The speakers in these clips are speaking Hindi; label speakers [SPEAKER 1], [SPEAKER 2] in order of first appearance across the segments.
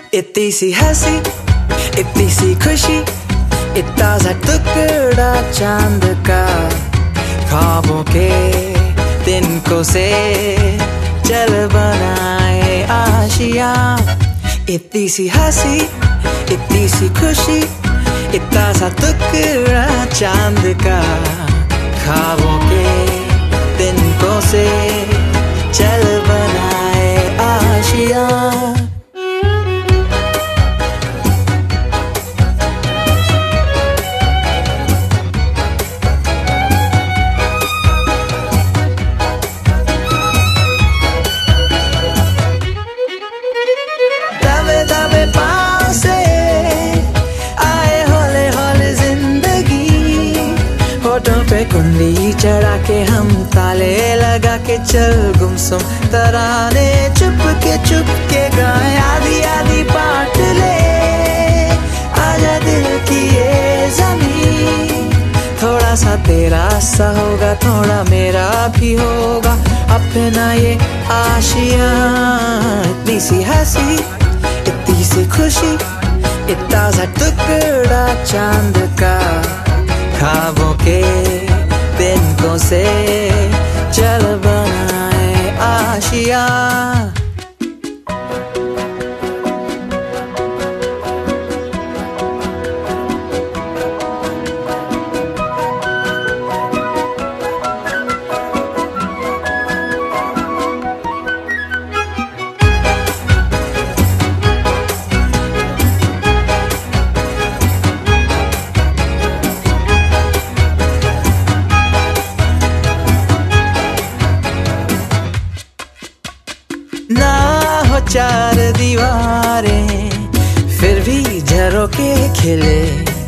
[SPEAKER 1] इतनी सी हंसी, इतनी सी खुशी, इतना सा टुकड़ा चांद का, ख्वाबों के तिनकों से चल बनाए आशिया। इतनी सी हंसी, इतनी सी खुशी, इतना सा टुकड़ा चांद का, ख्वाबों के तिनकों से चल बनाए आशिया। दबे पाँव से आए हौले हौले जिंदगी, होठों पे कुंडली चढ़ा के हम ताले लगा के चल गुमसुम तराने चुप के गाए। आधी आधी बांट ले आजा दिल की ये ज़मीं, थोड़ा सा तेरा सा होगा, थोड़ा मेरा भी होगा अपना ये आशिया। इतनी सी हंसी, इतनी सी खुशी, इतना सा टुकड़ा चांद का, ख्वाबों के तिनकों से चल बनाए आशिया। ना हो चार दीवारें फिर भी झरोके खिले,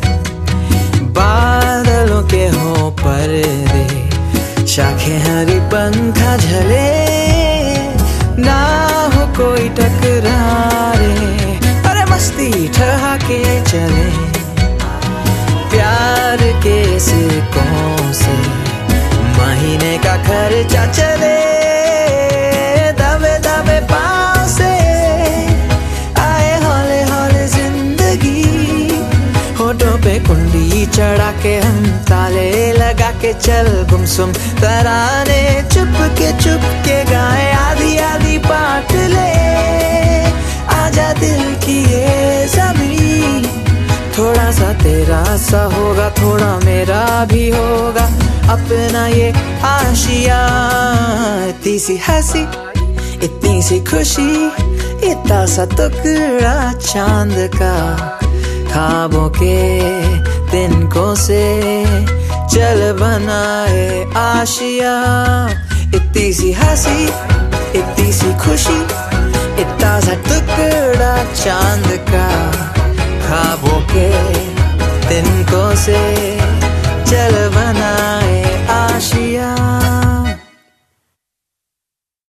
[SPEAKER 1] बादलों के हो पर्दे, शाखें हरी पंखा झले। ना हो कोई टकरारे, अरे मस्ती ठहाके चले, प्यार के सिक्कों से महीने का खर्चा चले। दबे पाँव से आए हौले हौले जिंदगी, होठों पे कुंडी चढ़ा के हम ताले लगा के चल गुमसुम तराने चुप के गाए। आधी आधी बांट ले आजा दिल की ये ज़मीं, थोड़ा सा तेरा सा होगा, थोड़ा मेरा भी होगा अपना ये आशिया। इतनी सी हंसी, इतनी सी खुशी, इतना सा टुकड़ा चांद का, ख्वाबों के तिनकों से चल बनाए आशिया। इतनी सी हंसी, इतनी सी खुशी, इतना सा टुकड़ा चांद का, ख्वाबों के तिनकों से